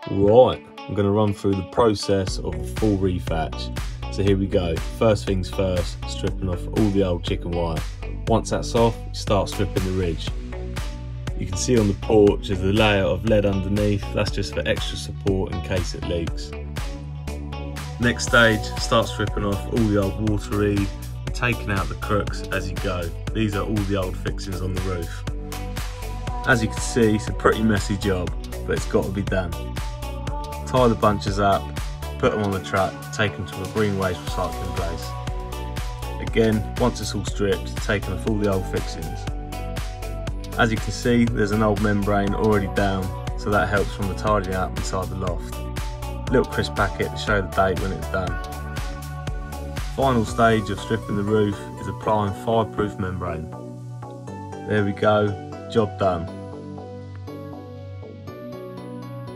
Right, I'm going to run through the process of the full rethatch. So here we go. First things first, stripping off all the old chicken wire. Once that's off, start stripping the ridge. You can see on the porch there's a layer of lead underneath. That's just for extra support in case it leaks. Next stage, start stripping off all the old water reed and taking out the crooks as you go. These are all the old fixings on the roof. As you can see, it's a pretty messy job, but it's got to be done. Tie the bunches up, put them on the truck, take them to a green waste recycling place. Again, once it's all stripped, taking off all the old fixings. As you can see, there's an old membrane already down, so that helps from the tidying up inside the loft. Little crisp packet to show the date when it's done. Final stage of stripping the roof is applying fireproof membrane. There we go, job done.